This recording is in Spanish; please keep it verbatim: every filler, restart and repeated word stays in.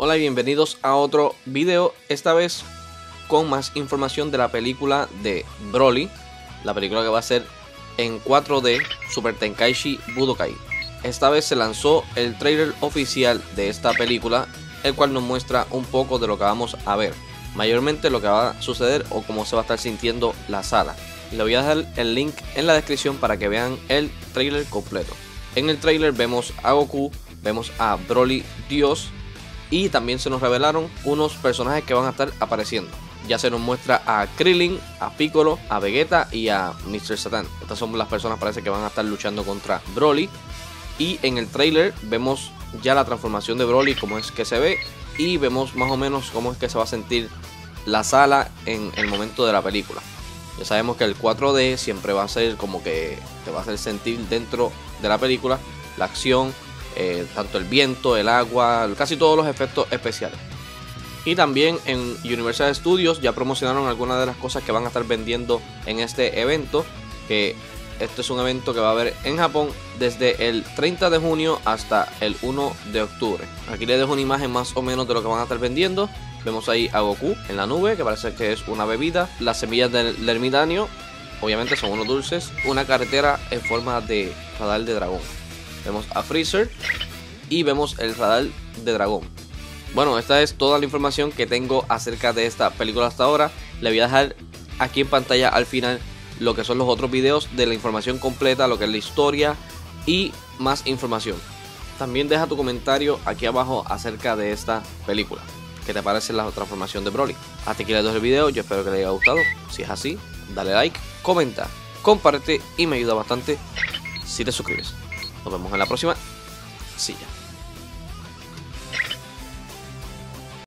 Hola y bienvenidos a otro video, esta vez con más información de la película de Broly, la película que va a ser en cuatro D, Super Tenkaichi Budokai. Esta vez se lanzó el trailer oficial de esta película, el cual nos muestra un poco de lo que vamos a ver, mayormente lo que va a suceder o cómo se va a estar sintiendo la sala. Le voy a dejar el link en la descripción para que vean el trailer completo. En el trailer vemos a Goku, vemos a Broly Dios y también se nos revelaron unos personajes que van a estar apareciendo. Ya se nos muestra a Krillin, a Piccolo, a Vegeta y a mister Satan. Estas son las personas, parece que van a estar luchando contra Broly. Y en el trailer vemos ya la transformación de Broly, cómo es que se ve, y vemos más o menos cómo es que se va a sentir la sala en el momento de la película. Ya sabemos que el cuatro D siempre va a ser como que te va a hacer sentir dentro de la película la acción, eh, tanto el viento, el agua, casi todos los efectos especiales. Y también en Universal Studios ya promocionaron algunas de las cosas que van a estar vendiendo en este evento, que este es un evento que va a haber en Japón desde el treinta de junio hasta el uno de octubre. Aquí les dejo una imagen más o menos de lo que van a estar vendiendo. Vemos ahí a Goku en la nube, que parece que es una bebida. Las semillas del, del ermitaño, obviamente son unos dulces. Una carretera en forma de radar de dragón. Vemos a Freezer y vemos el radar de dragón. Bueno, esta es toda la información que tengo acerca de esta película hasta ahora. Le voy a dejar aquí en pantalla al final lo que son los otros videos de la información completa, lo que es la historia y más información. También deja tu comentario aquí abajo acerca de esta película. ¿Qué te parece la transformación de Broly? Hasta aquí les dejo el video, yo espero que les haya gustado. Si es así, dale like, comenta, comparte y me ayuda bastante si te suscribes. Nos vemos en la próxima. Sí, ya.